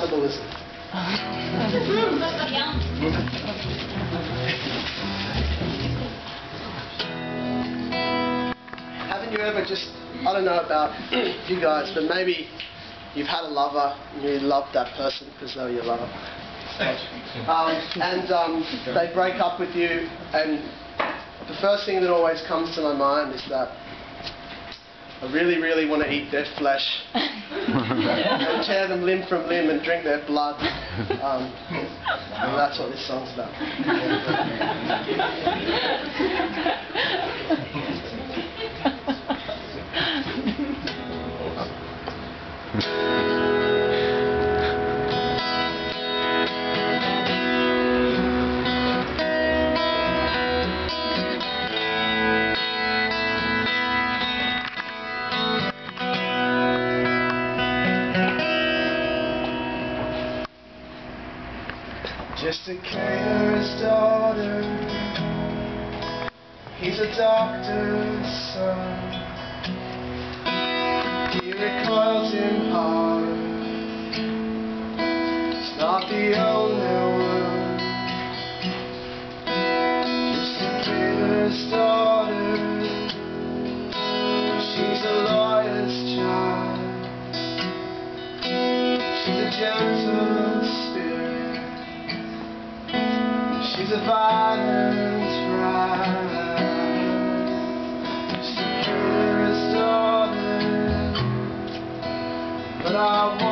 cannibalism. Haven't you ever just, I don't know about you guys, but maybe you've had a lover and you loved that person because they were your lover. They break up with you, and the first thing that always comes to my mind is that I really, really want to eat their flesh and tear them limb from limb and drink their blood. And that's what this song's about. Just a caterer's daughter, he's a doctor's son. He recoils in heart, it's not the only one. Just a caterer's daughter, she's a lawyer's child. She's a gentle spirit, she's a violent bride. She's a caterer's daughter, but I